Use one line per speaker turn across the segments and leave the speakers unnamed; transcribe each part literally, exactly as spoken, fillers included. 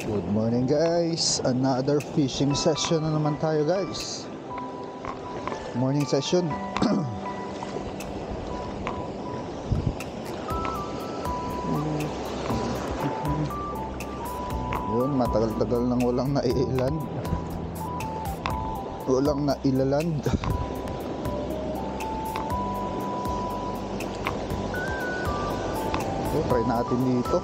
Good morning guys, another fishing session na naman tayo guys. Morning session. Yun, matagal-tagal nang walang naiilan. Walang nailaland. So, try natin dito.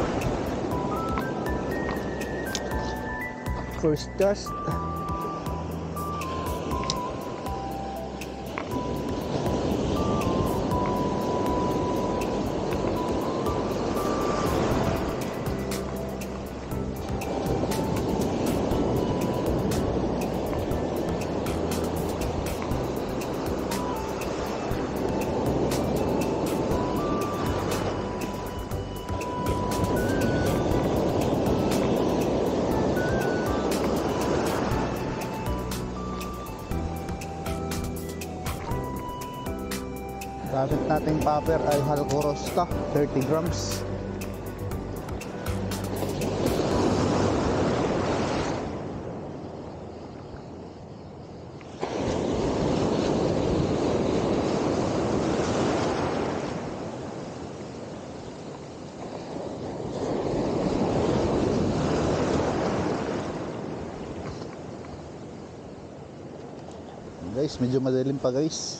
First cast. Gamit nating popper ay Halcorosta thirty grams. Guys, medyo madilim pa guys.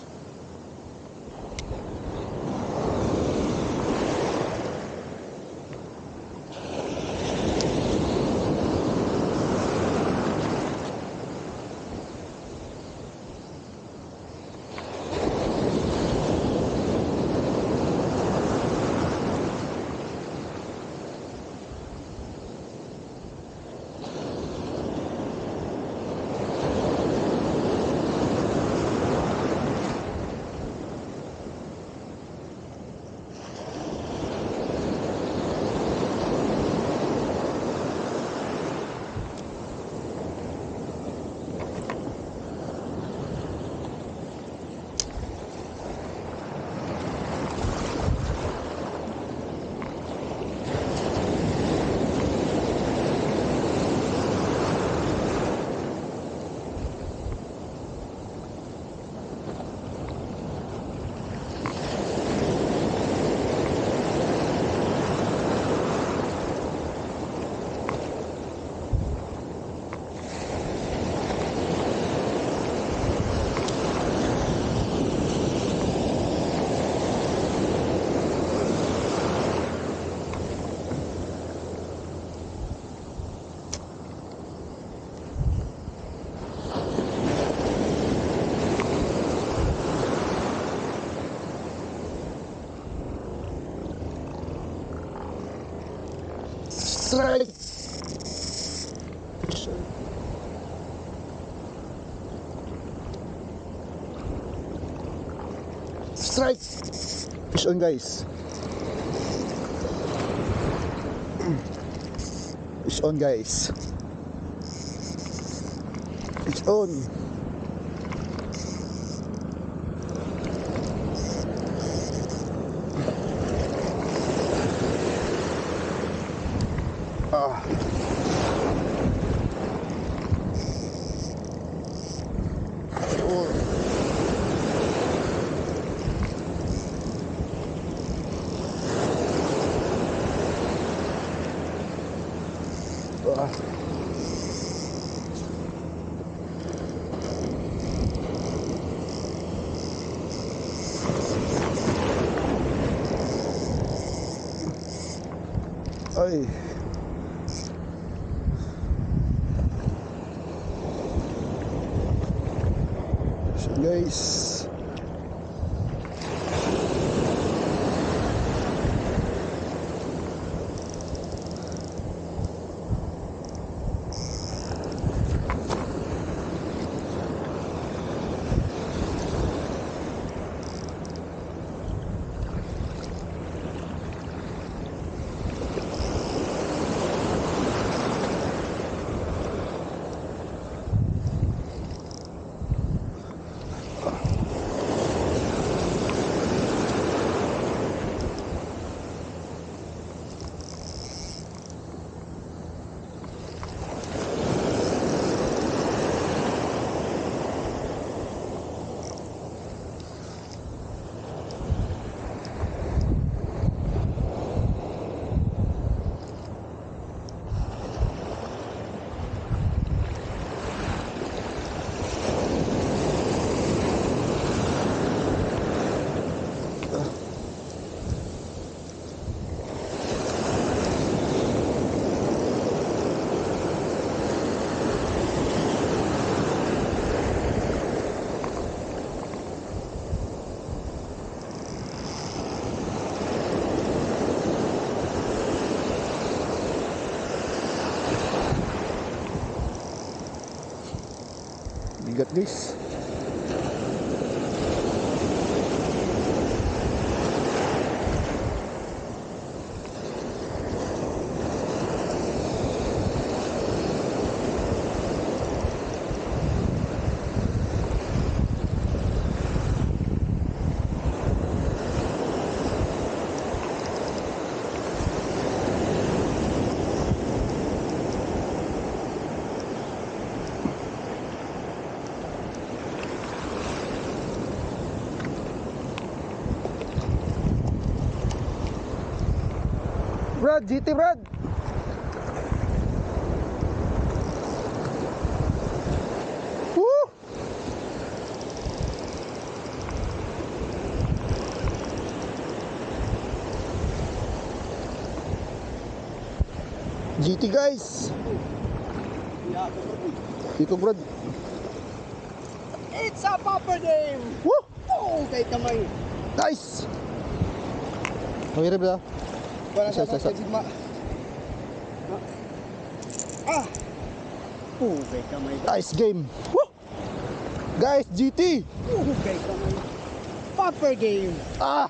Strike. Strike. Fish on guys. Fish on guys. Fish on. Ah. Oh. Ah. Ay. Guys, bigat guys. Brad, G T Brad. Woo! G T guys. Dito Brad.
It's a popper game.
Woo!
Oh, kay kamay.
Nice. Mahirap ba?
Wala
Isa,
sa
isa, isa.
sigma. Ah. Oh, kay kamay.
Nice game. Woo! Guys, G T.
Oh, kay kamay. Popper game.
Ah!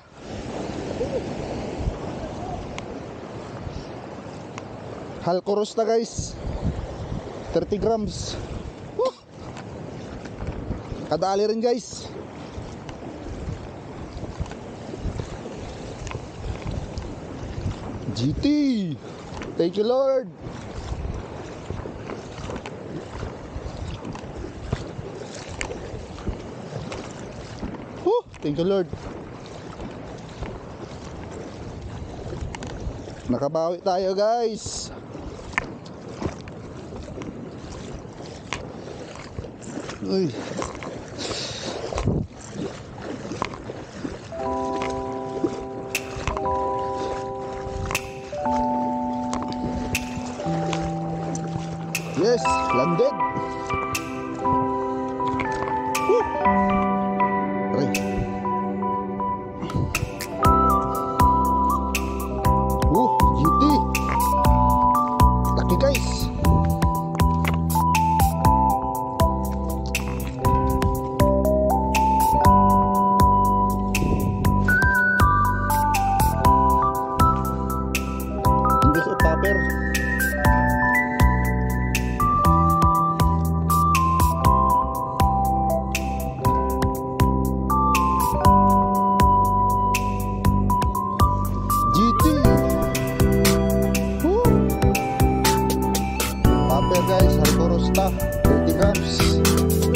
Halkoros na guys. thirty grams. Woo! Kadali rin guys. G T. Thank you Lord. Woo! Thank you Lord. Nakabawi tayo guys. Uy. Yes, landed. Woo! Aray. Woo, G T. Laki guys. Hindi sa paper. G T. Woo! Paper guys, Halkoros na thirty grams.